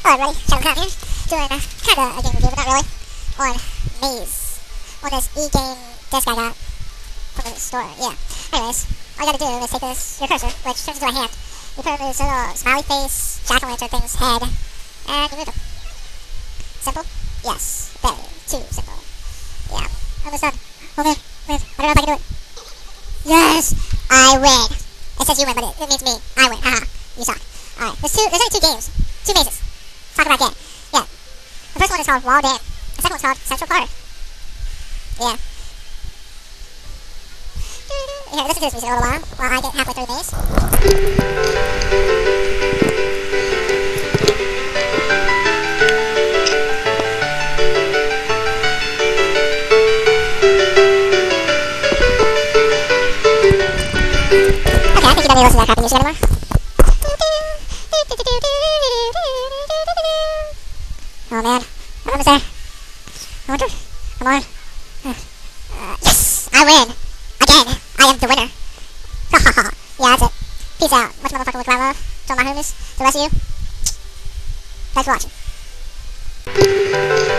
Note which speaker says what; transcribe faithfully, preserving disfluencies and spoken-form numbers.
Speaker 1: Hello everybody, Shadow Clown here, doing uh, kind of a game review, but not really, on Maze, on this e-game disc I got from the store, yeah. Anyways, all you gotta do is take this, your cursor, which turns into a hand, you put it in this little smiley face, jack-o'-lantern thing's head, and you move them. Simple? Yes. Very, too simple. Yeah, almost done. Oh man, man, I don't know if I can do it. Yes! I win! It says you win, but it, it means me. I win, haha. You suck. Alright, there's two, there's only two games. Two mazes. Talk about game. Yeah. The first one is called Walled In. The second one's called Central Park. Yeah. Here, listen to this music a little while, while I get halfway through the maze. Okay, I think you don't need to listen to that crappy music anymore. Oh man, I'm almost there. I wonder. Come on. Uh, uh, yes! I win! Again! I am the winner! Yeah, that's it. Peace out. Much motherfucker with my love. To all my homies. To the rest of you. Thanks for watching.